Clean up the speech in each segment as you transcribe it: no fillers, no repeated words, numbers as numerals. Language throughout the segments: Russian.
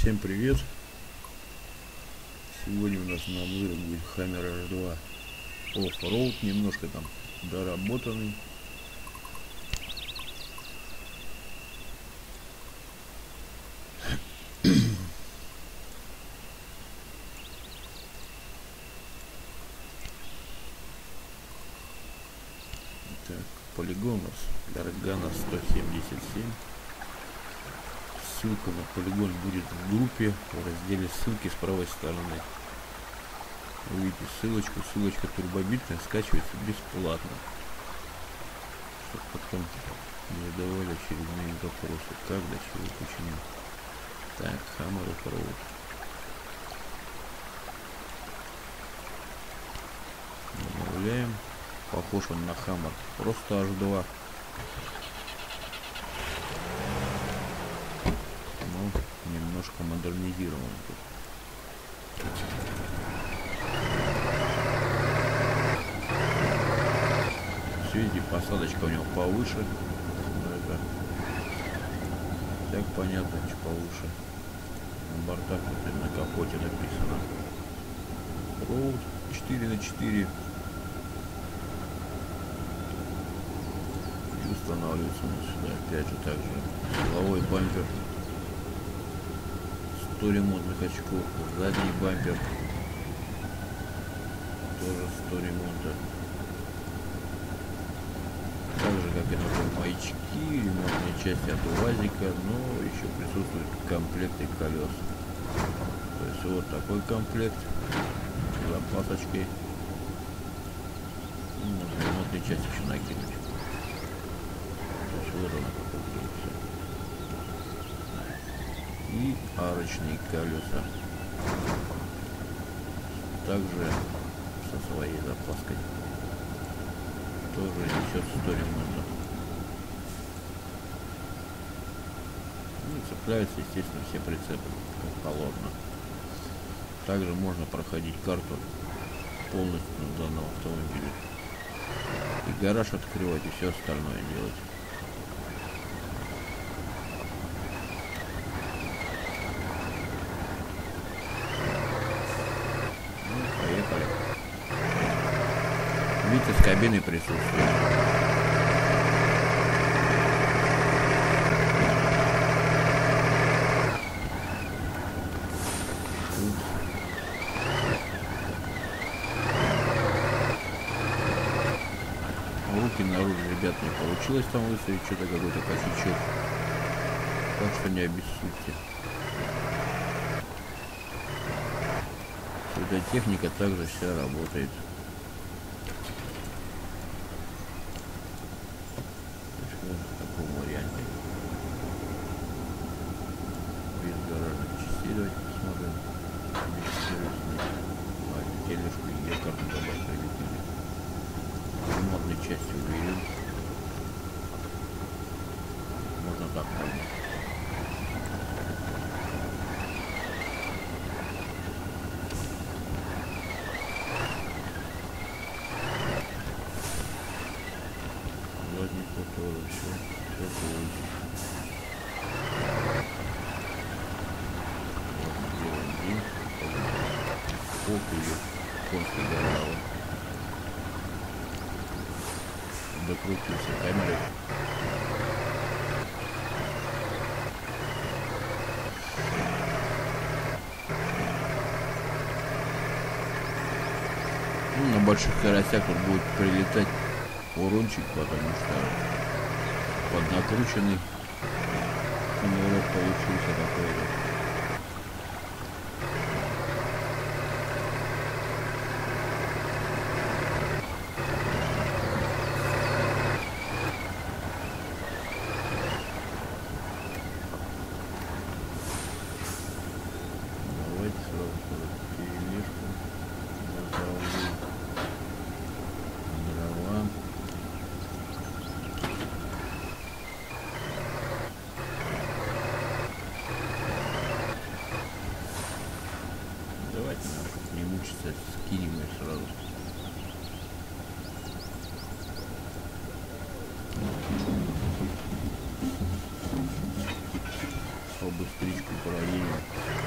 Всем привет! Сегодня у нас на обзоре будет Hammer H2 Off-Road, немножко там доработанный. Так, полигон у нас Гаргана 177. Ссылка на полигон будет в группе в разделе ссылки с правой стороны. Увидите ссылочку. Ссылочка турбобитная, скачивается бесплатно, чтобы потом не задавали очередные вопросы, как, до чего, почему. Так, Hammer Off-Road. Добавляем. Похож он на Hammer, просто H2. Но немножко модернизирован тут. Все, видите, посадочка у него повыше. Это так понятно, что повыше. На бортах тут и на капоте написано Road 4×4. И устанавливается он сюда опять же также силовой бампер, 100 ремонтных очков, задний бампер тоже 100 ремонта. Так же как и на том маячки, ремонтные части от УАЗика, но еще присутствует комплекты колес. То есть вот такой комплект с запасочкой. Можно ремонтные части еще накинуть. То есть вот она как выглядит. И арочные колеса. Также со своей запаской. Тоже несет 100 ремонтов. Ну и цепляются, естественно, все прицепы, как положено. Также можно проходить карту полностью на данном автомобиле. И гараж открывать, и все остальное делать. Ну, поехали. Видите, с кабины присутствует. Руки наружу, ребят, не получилось там выставить, что-то какой-то косячок. Так что не обессудьте. Эта техника также вся работает. В таком варианте. Без гаражных частей давайте посмотрим. Тележку и якорную добавить прилетели. Ремонтные части уберем. Можно так понять. Задний ход тоже все полностью. Вот делаем дым. Полк или конской горелого. Докрутился камерой. Ну, на больших карасях тут будет прилетать урончик, потому что поднакрученный шнурок получился такой. Давайте сразу перемешку. Дрова. Давайте, чтобы не мучиться, скинем ее сразу. Побыстричку проедем.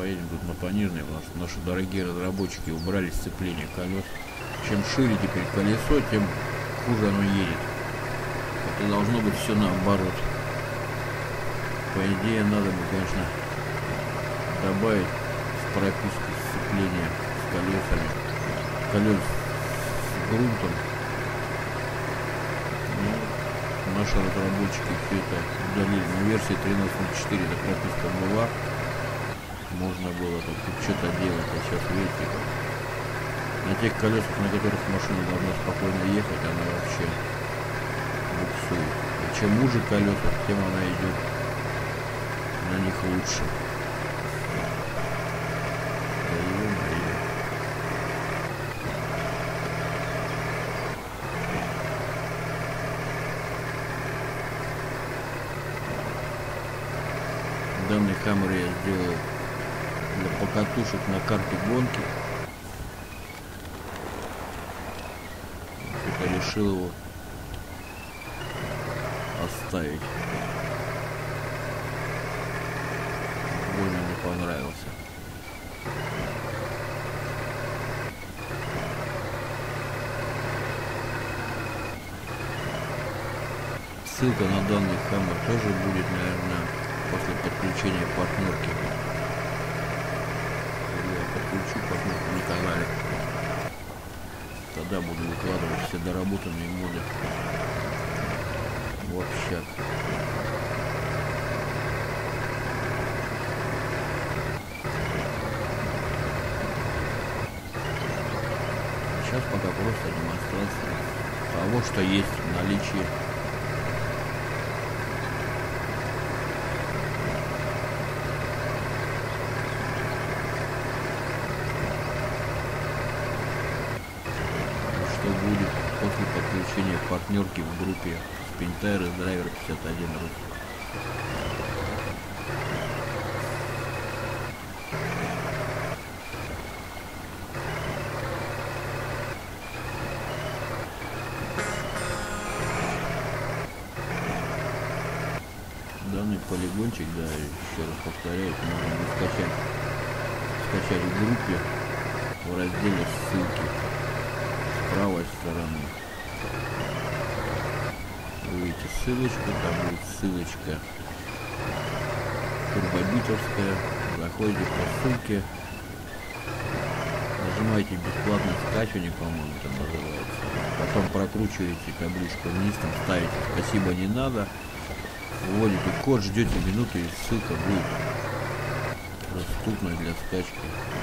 поедем тут на пониженной, потому что наши дорогие разработчики убрали сцепление колес. Чем шире теперь колесо, тем хуже оно едет. Это должно быть все наоборот. По идее, надо бы, конечно, добавить в прописку сцепление с колесами, колес с грунтом. Но наши разработчики все это удалили. На версии 13.04 эта прописка была. Можно было тут что-то делать, а сейчас видите, как на тех колесах, на которых машина должна спокойно ехать, она вообще буксует. И чем уже колеса, тем она идет на них лучше. Данный камеру я сделал для покатушек на карте гонки. Я решил его оставить. Больно не понравился. Ссылка на данный хаммер тоже будет, наверное, после подключения партнерки. Я подключу партнерку на канале. Тогда буду выкладывать все доработанные моды в общак. Сейчас пока просто демонстрация того, что есть в наличии. Что будет после подключения партнерки в группе Spintire и Driver 51Rus. Данный полигончик, да, еще раз повторяю, можно будет скачать в группе в разделе ссылки с правой стороны. Вы видите ссылочку, там будет ссылочка турбобитовская. Заходите по ссылке, нажимаете бесплатное скачивание, по-моему, это называется. Потом прокручиваете табличку вниз, там ставите «Спасибо, не надо». Вводите код, ждете минуту, и ссылка будет доступна для скачки.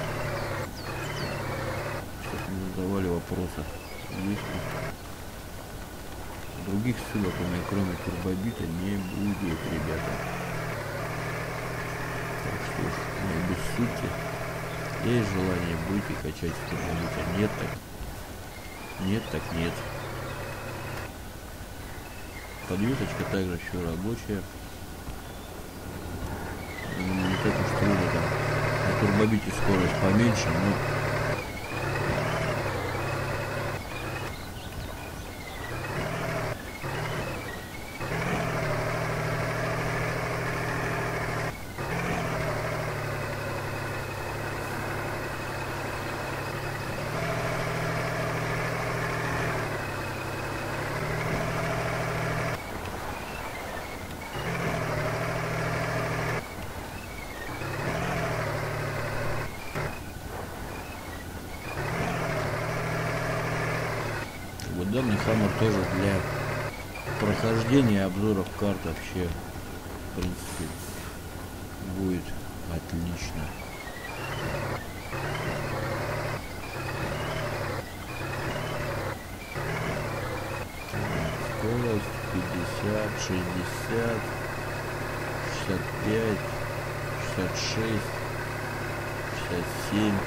Чтобы не задавали вопросы. Есть. Других ссылок у меня кроме турбобита не будет, ребята. Так что уж не обессудьте. Есть желание, будете качать турбобита. Нет так. Нет так нет. Подвесочка также еще рабочая. Не так уж трудно там. На турбобите скорость поменьше, но данный хаммер тоже для прохождения обзоров карт вообще, в принципе, будет отлично. Скорость 50, 60, 65, 66, 67.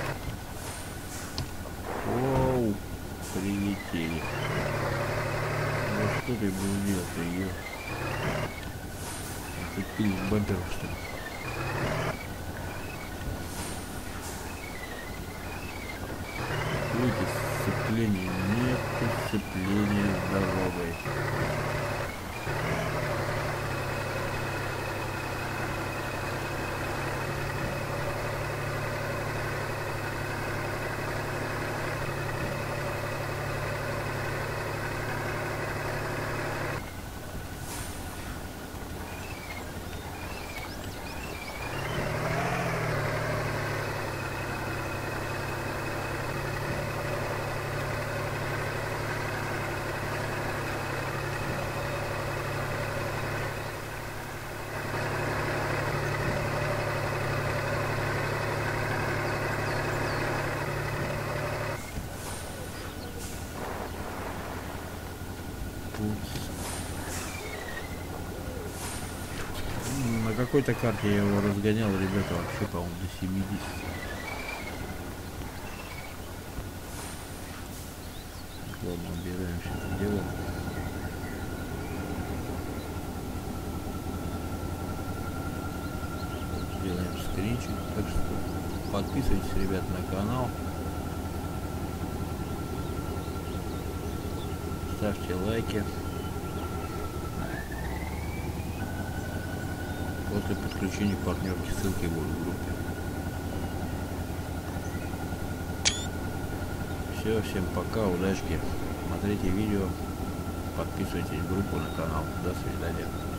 Воу, прилетели. Ну что ты будешь делать-то, ее? Зацепили в бампер, что ли? Видите, сцепления нет, сцепления с дорогой. какой-то карте я его разгонял, ребята, вообще, по-моему, до 70. Ладно, убираем все это дело. Делаем скринчик. Так что подписывайтесь, ребят, на канал. Ставьте лайки. После подключения партнерки ссылки будут в группе. Все, всем пока, удачки. Смотрите видео, подписывайтесь в группу, на канал. До свидания.